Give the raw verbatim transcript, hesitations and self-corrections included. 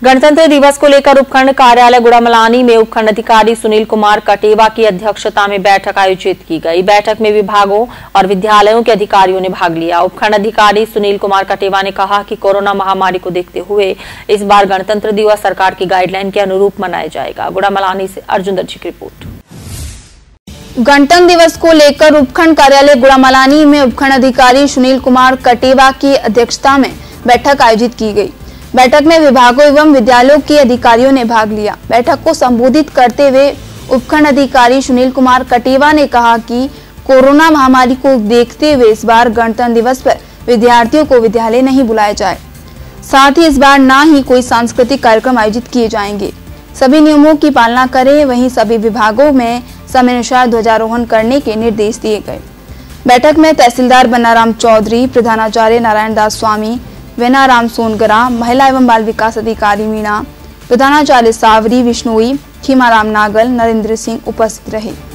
गणतंत्र दिवस को लेकर उपखंड कार्यालय गुड़ामलानी में उपखंड अधिकारी सुनील कुमार कटेवा की अध्यक्षता में बैठक आयोजित की गई। बैठक में विभागों और विद्यालयों के अधिकारियों ने भाग लिया। उपखंड अधिकारी सुनील कुमार कटेवा ने कहा कि कोरोना महामारी को देखते हुए इस बार गणतंत्र दिवस सरकार की गाइडलाइन के अनुरूप मनाया जाएगा। गुड़ामलानी से अर्जुन दर्जी की रिपोर्ट। गणतंत्र दिवस को लेकर उपखंड कार्यालय गुड़ामलानी में उपखंड अधिकारी सुनील कुमार कटेवा की अध्यक्षता में बैठक आयोजित की गई। बैठक में विभागों एवं विद्यालयों के अधिकारियों ने भाग लिया। बैठक को संबोधित करते हुए उपखंड अधिकारी सुनील कुमार कटेवा ने कहा कि कोरोना महामारी को देखते हुए इस बार गणतंत्र दिवस पर विद्यार्थियों को विद्यालय नहीं बुलाया जाए। साथ ही इस बार न ही कोई सांस्कृतिक कार्यक्रम आयोजित किए जाएंगे। सभी नियमों की पालना करें। वहीं सभी विभागों में समयानुसार ध्वजारोहण करने के निर्देश दिए गए। बैठक में तहसीलदार बनाराम चौधरी, प्रधानाचार्य नारायण दास स्वामी, वेनाराम सोनगरा, महिला एवं बाल विकास अधिकारी मीणा, प्रधानाचार्य सावरी विष्णुई, खीमाराम नागल, नरेंद्र सिंह उपस्थित रहे।